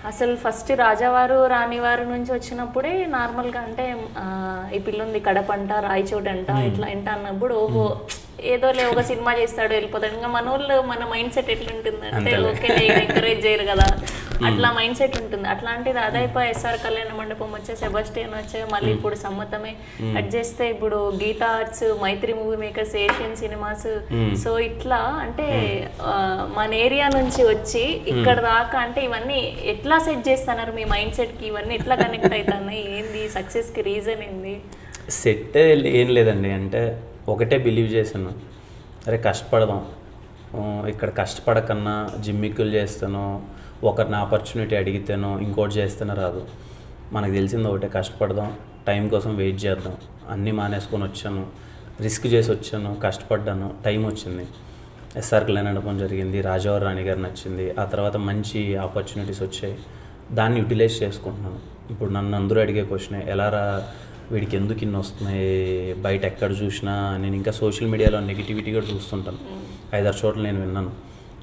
అసలు ఫస్ట్ రాజావారు రాణివారు నుంచి వచ్చినప్పుడే నార్మల్గా అంటే ఈ పిల్లుంది కడపంట రాయచోటంట ఇట్లా ఎంట అన్నప్పుడు ఓహో ఏదోలే ఒక సినిమా చేస్తాడు వెళ్ళిపోతాడు. ఇంకా మన వాళ్ళు మన మైండ్ సెట్ ఎట్లుంటుందంటే ఓకే ఎంకరేజ్ చేయరు కదా, అట్లా మైండ్ సెట్ ఉంటుంది. అట్లాంటిది అదైపోయి ఎస్ఆర్ కళ్యాణ మండపం వచ్చే, సెబాస్టియన్ వచ్చే, మళ్ళీ ఇప్పుడు సమ్మతమే కట్ చేస్తే ఇప్పుడు Geetha Arts, Mythri Movie Makers, Asian Cinemas. So ఇట్లా అంటే మన ఏరియా నుంచి వచ్చి ఇక్కడ దాకా అంటే ఇవన్నీ ఎట్లా సెట్ చేస్తున్నారు మీ మైండ్ సెట్ కి, ఇవన్నీ ఎట్లా కనెక్ట్ అవుతున్నాయి, ఏంది సక్సెస్ కి రీజన్ ఏంది? సెట్ ఏం లేదండి, అంటే ఒకటే బిలీవ్ చేశాను, అరే కష్టపడదాం, ఇక్కడ కష్టపడకన్నా జిమ్మిక్కులు చేస్తానో ఒకరిని ఆపర్చునిటీ అడిగితేనో ఇంకోటి చేస్తేనే రాదు. మనకు తెలిసింది ఒకటే, కష్టపడదాం, టైం కోసం వెయిట్ చేద్దాం. అన్నీ మానేసుకొని వచ్చాను, రిస్క్ చేసి వచ్చాను, కష్టపడ్డాను, టైం వచ్చింది. ఎస్ఆర్ కళ్యాణ మండపం జరిగింది, రాజావారు రాణి గారు నచ్చింది, ఆ తర్వాత మంచి ఆపర్చునిటీస్ వచ్చాయి, దాన్ని యూటిలైజ్ చేసుకుంటున్నాను. ఇప్పుడు నన్ను అందరూ అడిగే క్వశ్చనే, ఎలా రా వీడికి ఎందుకు ఇన్ని వస్తున్నాయి, బయట ఎక్కడ చూసినా. నేను ఇంకా సోషల్ మీడియాలో నెగిటివిటీ కూడా చూస్తుంటాను, 5-6 చోట్ల నేను విన్నాను.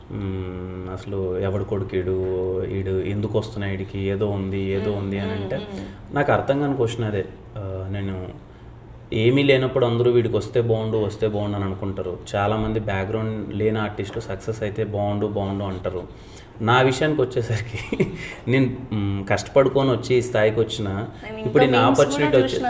అసలు ఎవడు కొడుకీడు, వీడు ఎందుకు వస్తున్నాయి, వీడికి ఏదో ఉంది అని అంటే నాకు అర్థం కాని క్వశ్చన్ అదే. నేను ఏమీ లేనప్పుడు అందరూ వీడికి వస్తే బాగుండు అని అనుకుంటారు. చాలామంది బ్యాక్గ్రౌండ్ లేని ఆర్టిస్టు సక్సెస్ అయితే బాగుండు అంటారు. నా విషయానికి వచ్చేసరికి నేను కష్టపడుకొని వచ్చి ఈ స్థాయికి వచ్చిన, ఇప్పుడు నా ఆపర్చునిటీ వచ్చి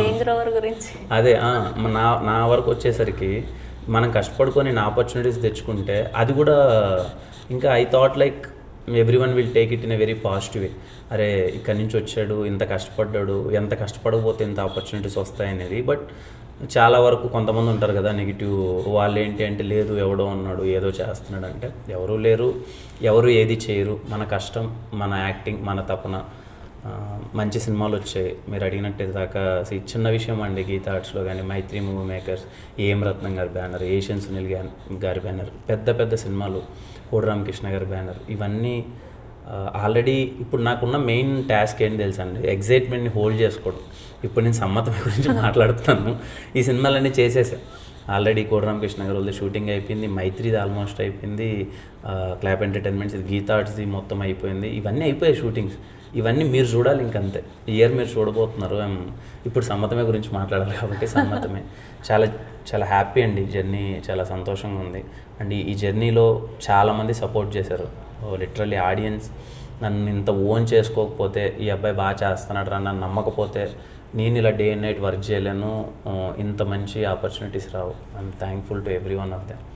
అదే నా వరకు వచ్చేసరికి మనం కష్టపడుకొని నా ఆపర్చునిటీస్ తెచ్చుకుంటే అది కూడా ఇంకా I thought like everyone will take it in a very positive way. అరే ఇక్కడి నుంచి వచ్చాడు, ఇంత కష్టపడ్డాడు, ఎంత కష్టపడకపోతే ఇంత ఆపర్చునిటీస్ వస్తాయనేది. బట్ చాలా వరకు కొంతమంది ఉంటారు కదా నెగిటివ్, వాళ్ళు ఏంటి అంటే లేదు ఎవడో ఉన్నాడు ఏదో చేస్తున్నాడు అంటే, ఎవరూ లేరు, ఎవరు ఏది చేయరు. మన కష్టం, మన యాక్టింగ్, మన తపన. మంచి సినిమాలు వచ్చాయి మీరు అడిగినట్టు దాకా. చిన్న విషయం అండి, గీతా ఆర్ట్స్లో కానీ, Mythri Movie Makers, AM Ratnam గారి బ్యానర్, ఏషియన్ సునీల్ గారి బ్యానర్, పెద్ద సినిమాలు, కోడి రామకృష్ణ గారి బ్యానర్, ఇవన్నీ ఆల్రెడీ. ఇప్పుడు నాకున్న మెయిన్ టాస్క్ ఏంటి తెలుసా అండి, ఎగ్జైట్మెంట్ని హోల్డ్ చేసుకోవడం. ఇప్పుడు నేను సమ్మతం గురించి మాట్లాడుతున్నాను, ఈ సినిమాలన్నీ చేసేసాను ఆల్రెడీ. కోడి రామకృష్ణ గారు వాళ్ళది షూటింగ్ అయిపోయింది, మైత్రిది ఆల్మోస్ట్ అయిపోయింది, క్లాప్ ఎంటర్టైన్మెంట్స్, ఇది గీతా ఆర్ట్స్ది మొత్తం అయిపోయింది. ఇవన్నీ అయిపోయాయి షూటింగ్స్. ఇవన్నీ మీరు చూడాలి ఇంకంతే, ఇయర్ మీరు చూడబోతున్నారు. ఇప్పుడు సమ్మతమే గురించి మాట్లాడాలి కాబట్టి సమ్మతమే. చాలా హ్యాపీ అండి, జర్నీ చాలా సంతోషంగా ఉంది. అండ్ ఈ జర్నీలో చాలామంది సపోర్ట్ చేశారు. లిటరల్లీ ఆడియన్స్ నన్ను ఇంత ఓన్ చేసుకోకపోతే, ఈ అబ్బాయి బాగా చేస్తున్నాడు రా నన్ను నమ్మకపోతే నేను ఇలా డే అండ్ నైట్ వర్క్ చేయలేను, ఇంత మంచి ఆపర్చునిటీస్ రావు. I'm thankful to every one of them.